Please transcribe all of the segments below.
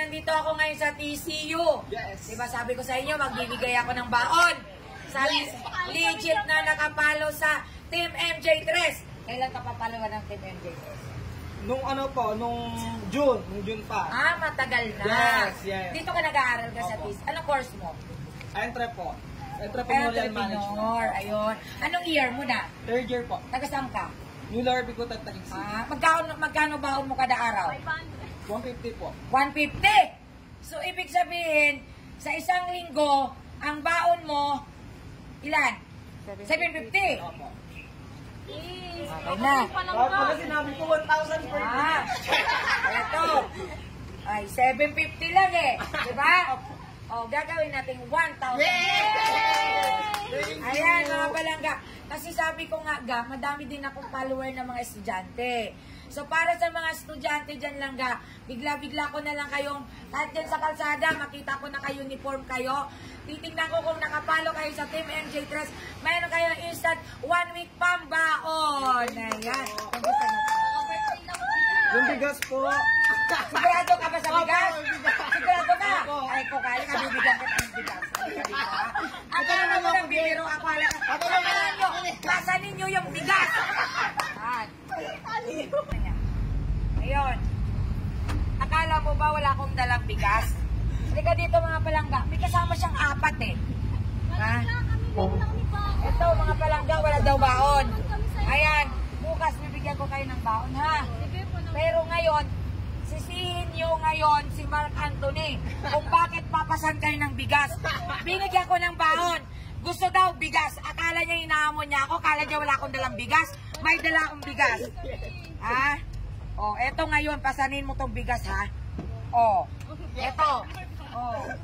nandito ako ngayon sa TCU. Yes. Diba sabi ko sa inyo, magbibigay ako ng baon. Sa legit na nakapalo sa Team MJ3. Kailan ka papalawan ng Team MJ3? Nung ano po, nung June pa. Ah, matagal na. Yes. Dito ka nag-aaral ka sa Opo. TCU. Anong course mo? Entrepreneurial Management. Entrepreneur, ayun. Anong year mo na? Third year po. Taga-saan ka? New Lower Bigutan, Taguig City. Ah, magkano baon mo kada araw? 150 po. 150. So, ibig sabihin, sa isang linggo, ang baon mo, ilan? 750. Opo. Okay na. Pala sinabi ko 1,000 per day. Ah, ito. Ay, 750 lang eh. Diba? O, gagawin natin 1,000. Ayan, mga palangga. Kasi sabi ko nga, madami din akong follower ng mga estudyante. So, para sa mga estudyante dyan lang, bigla-bigla ko na lang kayong, kahit dyan sa kalsada, makita ko naka-uniform kayo. Titingnan ko kung nakapalo kayo sa Team MJ3. Mayroon kayong instant 1 week pambaon. Ayan. Yung bigas po. Sigurado ka ba sa bigas? Sigurado ka? Opo. Ay, ko kaya ka bibigyan kita ng bigas. Akala mo ng biro, akala ka. Akala nyo, nasa ninyo yung bigas. Ayun. Akala mo ba wala akong dalang bigas? Halika dito mga palangga. May kasama siyang 4 eh. Ha? Ito mga palangga, wala daw baon. Ayan, bukas bibigyan ko kayo ng baon ha. Pero ngayon, sisihin nyo ngayon si Mark Anthony kung bakit papasan kayo ng bigas. Binigyan ko ng baon. Gusto daw bigas. Akala niya inaamon niya ako. Akala niya wala akong dalang bigas. May dala akong bigas. Ha? O, eto ngayon. Pasanin mo tong bigas ha. O, eto. O.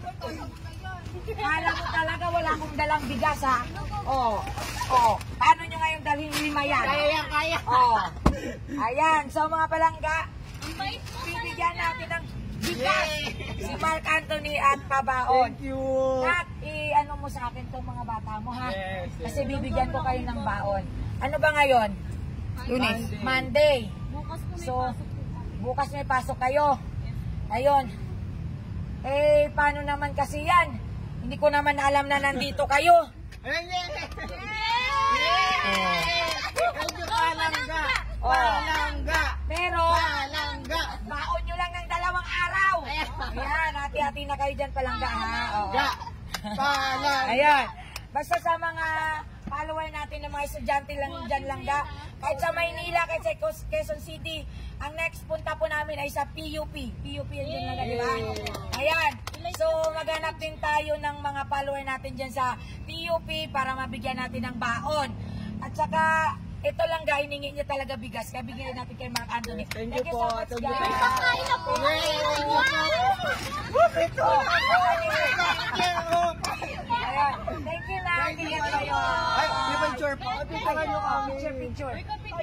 Akala mo talaga wala akong dalang bigas ha. O. O. Paano nyo ngayon dalhin 5 yan? Kaya. O. Ayan. So mga palangga, bibigyan natin ng bigas si Mark Anthony at pabaon. Thank you. At i-ano mo sa akin itong mga bata mo ha. Yes. Kasi bibigyan ko kayo ng baon. Ano ba ngayon? Lunes. Monday. So, bukas may pasok kayo. Ayun. Eh, paano naman kasi yan? Hindi ko naman alam na nandito kayo. Palangga. Pero, Palangga. baon nyo lang ng 2 araw. Ayan, hati-hati na kayo dyan palangga ha. Oo. Palangga. Ayan. Basta sa mga follower natin ng mga estudyante lang dyan lang kahit sa Maynila, kahit sa Quezon City, ang next punta po namin ay sa PUP. PUP yan dyan lang, di ba? Ayan. So, maghanap din tayo ng mga follower natin dyan sa PUP para mabigyan natin ng baon. At saka, ito lang guys, hiningi niya talaga bigas. Kaya bigyan natin kay Mark Anthony. Thank you so po. much, Thank you. guys. Pakain na po. Ayan. Thank you na. Bigyan kayo. Ay, di ba sure po? Picture nyo kami. Picture.